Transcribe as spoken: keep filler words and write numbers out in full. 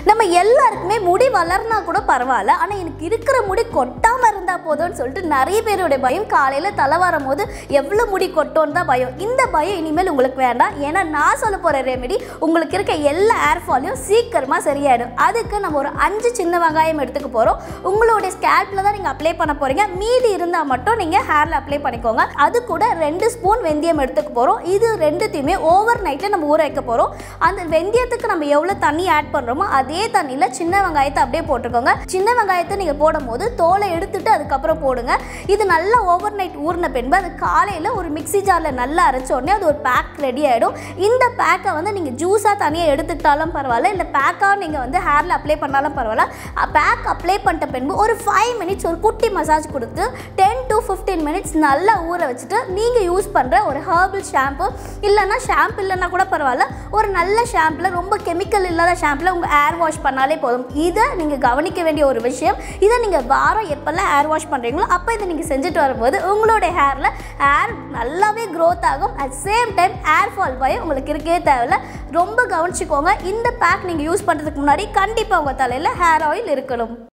நம்ம எல்லாருக்குமே முடி வளர்னா கூட பரவாயில்ல, ஆனால் எனக்கு இருக்கிற முடி கொட்டாமல் இருந்தால் போதும்னு சொல்லிட்டு நிறைய பேருடைய பயம். காலையில் தலை வரும் போது எவ்வளோ முடி கொட்டோன்னு தான் பயம். இந்த பயம் இனிமேல் உங்களுக்கு வேண்டாம். ஏன்னா நான் சொல்ல போகிற ரெமெடி உங்களுக்கு இருக்க எல்லா ஹேர் ஃபாலையும் சீக்கிரமாக சரியாயிடும். அதுக்கு நம்ம ஒரு அஞ்சு சின்ன வெங்காயம் எடுத்துக்க போகிறோம். உங்களுடைய ஸ்கேல்பில் தான் நீங்கள் அப்ளை பண்ண போகிறீங்க. மீதி இருந்தால் மட்டும் நீங்கள் ஹேரில் அப்ளை பண்ணிக்கோங்க. அது கூட ரெண்டு ஸ்பூன் வெந்தயம் எடுத்துக்க போகிறோம். இது ரெண்டுத்தையுமே ஓவர் நைட்டில் நம்ம ஊற வைக்க போகிறோம். அந்த வெந்தயத்துக்கு நம்ம எவ்வளோ தண்ணி ஆட் பண்ணுறோமோ அதே தண்ணியில் சின்ன வெங்காயத்தை அப்படியே போட்டுக்கோங்க. சின்ன வெங்காயத்தை நீங்கள் போடும் போது தோலை எடுத்துட்டு அதுக்கப்புறம் போடுங்க. இது நல்லா ஓவர் நைட் ஊறின பின்பு அது காலையில் ஒரு மிக்சி ஜாரில் நல்லா அரைச்ச உடனே அது ஒரு பேக் ரெடி ஆகிடும். இந்த பேக்கை வந்து நீங்கள் ஜூஸாக தனியாக எடுத்துக்கிட்டாலும் பரவாயில்ல, இல்லை பேக்காக நீங்கள் வந்து ஹேரில் அப்ளை பண்ணாலும் பரவாயில்ல. பேக் அப்ளை பண்ணிட்ட பின்பு ஒரு ஃபைவ் மினிட்ஸ் ஒரு குட்டி மசாஜ் கொடுத்து டென் டு ஃபிஃப்டீன் மினிட்ஸ் நல்லா ஊற வச்சுட்டு நீங்கள் யூஸ் பண்ணுற ஒரு ஹெர்பல் ஷாம்பு இல்லைன்னா ஷாம்பு இல்லைன்னா கூட பரவாயில்ல, ஒரு நல்ல ஷாம்பில் ரொம்ப கெமிக்கல் இல்லாத ஷாம்பில் உங்கள் ஹேர் வாஷ் பண்ணாலே போதும். இதை நீங்கள் கவனிக்க வேண்டிய ஒரு விஷயம். இதை நீங்கள் வாரம் எப்போல்லாம் ஹேர் வாஷ் பண்ணுறீங்களோ அப்போ இதை நீங்கள் செஞ்சுட்டு வரும்போது உங்களுடைய ஹேரில் ஹேர் நல்லாவே க்ரோத் ஆகும். At same time hair fall பயம் உங்களுக்கு இருக்கே தேவையில்லை. ரொம்ப கவனிச்சுக்கோங்க. இந்த பேக் நீங்கள் யூஸ் பண்ணுறதுக்கு முன்னாடி கண்டிப்பாக உங்கள் தலையில் ஹேர் ஆயில் இருக்கணும்.